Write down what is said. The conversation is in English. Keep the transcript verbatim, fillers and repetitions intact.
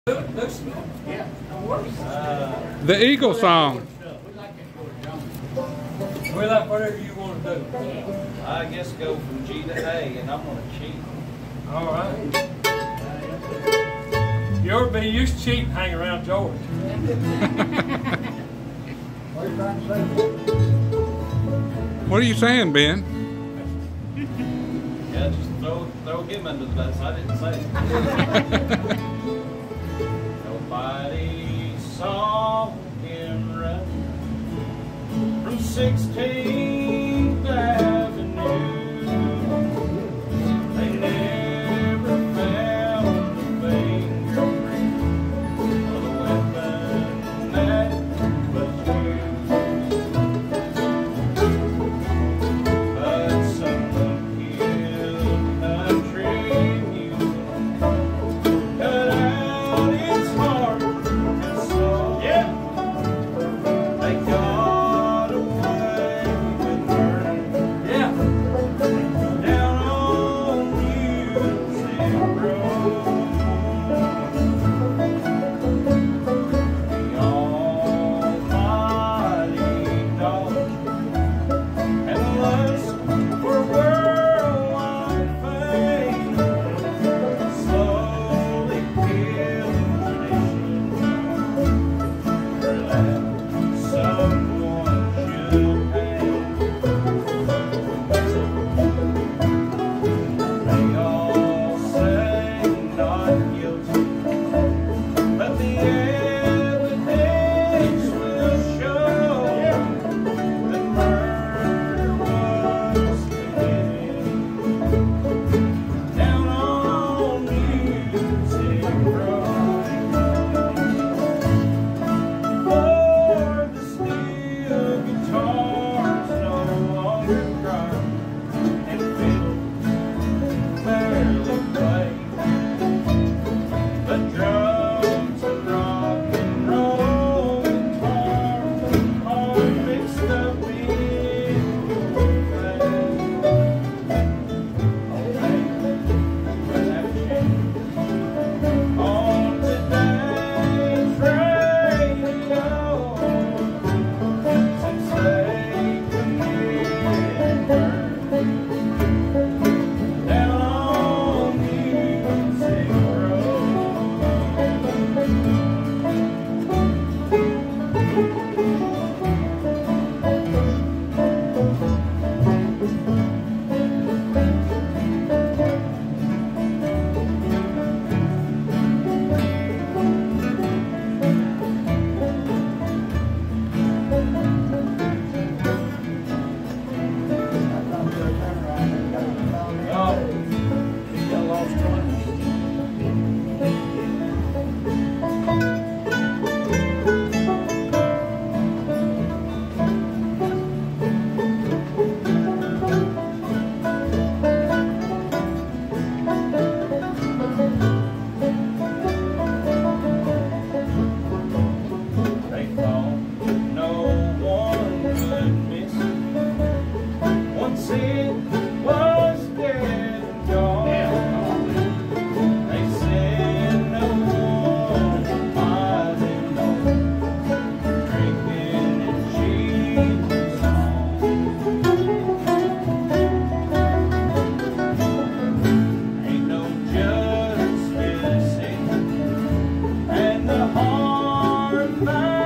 The Eagle song. We like whatever you want to do. I guess go from G to A, and I'm gonna cheat. All right. You ever be used to cheating, hang around George? What are you saying, Ben? Yeah, just throw throw him under the bus. I didn't say it. Nobody saw him run from sixteenth Avenue. They never found the fingerprint of the weapon that was used. But someone killed country music, cut out its heart and soul. Yeah. They got away with murder. Yeah. Down on Music Road. The almighty dog and lust for worldwide fame slowly killing tradition for that someone should hang. They all say not guilty, but the evidence will show that murder was committed down on Music Road. For the steel guitars no longer cry, and fiddles barely play, but drums and rock and roll guitars are mixed up in your play. Oh, baby, but that changed on today's radio since they committed murder down on Music Road. Oh, you got lost twice. They thought no one could miss it once it was dead and gone. They said no one would buy them no drinking and cheating song. Ain't no justice in it, and the hard fight